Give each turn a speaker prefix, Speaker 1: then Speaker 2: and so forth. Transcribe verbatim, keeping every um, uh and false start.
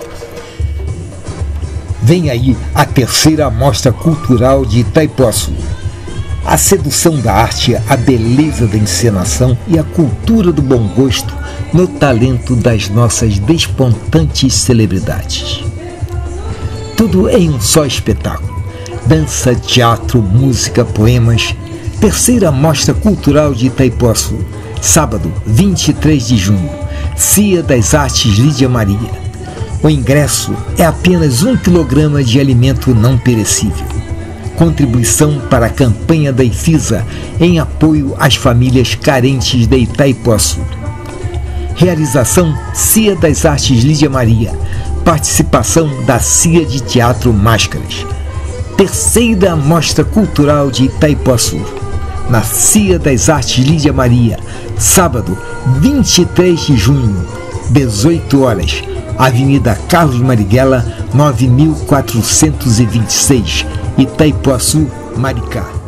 Speaker 1: Vem aí a terceira Mostra Cultural de Itaipuaçu. A sedução da arte, a beleza da encenação e a cultura do bom gosto no talento das nossas despontantes celebridades. Tudo em um só espetáculo. Dança, teatro, música, poemas. Terceira Mostra Cultural de Itaipuaçu. Sábado, vinte e três de junho. C I A das Artes Lídia Maria. O ingresso é apenas um quilograma de alimento não perecível. Contribuição para a campanha da IFISA em apoio às famílias carentes de Itaipuaçu. Realização C I A das Artes Lídia Maria. Participação da C I A de Teatro Máscaras. Terceira Mostra Cultural de Itaipuaçu. Na C I A das Artes Lídia Maria. Sábado, vinte e três de junho, dezoito horas. Avenida Carlos Marighella, nove mil quatrocentos e vinte e seis, Itaipuaçu, Maricá.